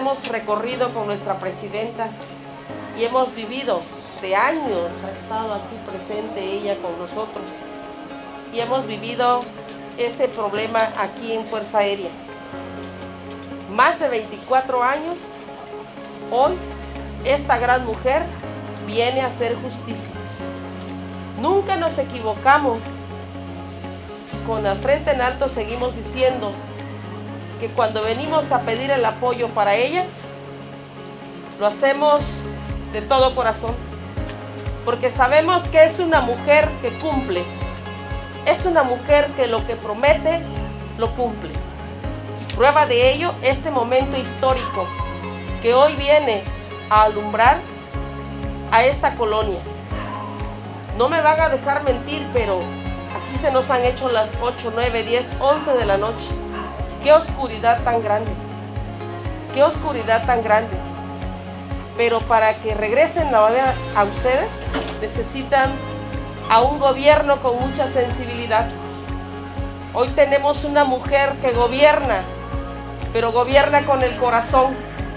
hemos recorrido con nuestra presidenta y hemos vivido de años, ha estado aquí presente ella con nosotros y hemos vivido ese problema aquí en Fuerza Aérea. Más de 24 años, hoy esta gran mujer viene a hacer justicia. Nunca nos equivocamos y con la frente en alto seguimos diciendo que cuando venimos a pedir el apoyo para ella, lo hacemos de todo corazón, porque sabemos que es una mujer que cumple, es una mujer que lo que promete, lo cumple. Prueba de ello, este momento histórico que hoy viene a alumbrar a esta colonia. No me van a dejar mentir, pero aquí se nos han hecho las 8, 9, 10, 11 de la noche. ¡Qué oscuridad tan grande! ¡Qué oscuridad tan grande! Pero para que regresen la vida a ustedes, necesitan a un gobierno con mucha sensibilidad. Hoy tenemos una mujer que gobierna, pero gobierna con el corazón.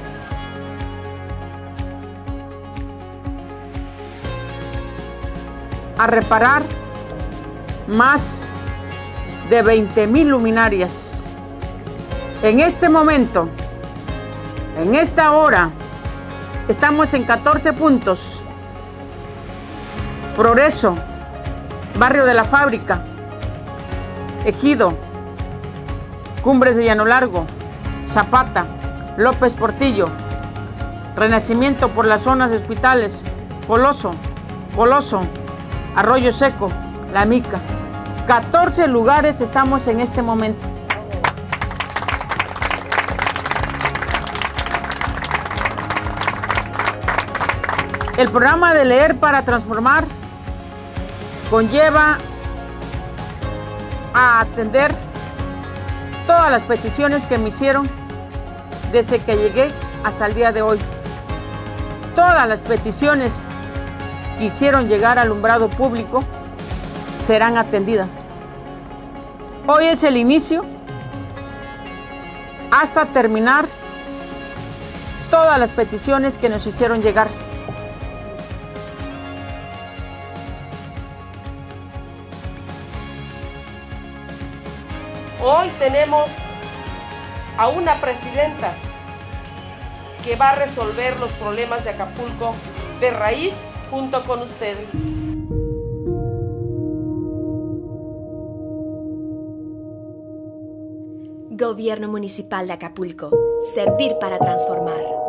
A reparar más de 20,000 luminarias. En este momento, en esta hora, estamos en 14 puntos. Progreso, Barrio de la Fábrica, Ejido, Cumbres de Llano Largo, Zapata, López Portillo, Renacimiento por las zonas de hospitales, Coloso, Arroyo Seco, La Mica. 14 lugares estamos en este momento. El programa de Leer para Transformar conlleva a atender todas las peticiones que me hicieron desde que llegué hasta el día de hoy. Todas las peticiones que hicieron llegar al alumbrado público serán atendidas. Hoy es el inicio hasta terminar todas las peticiones que nos hicieron llegar. Hoy tenemos a una presidenta que va a resolver los problemas de Acapulco de raíz junto con ustedes. Gobierno Municipal de Acapulco. Servir para transformar.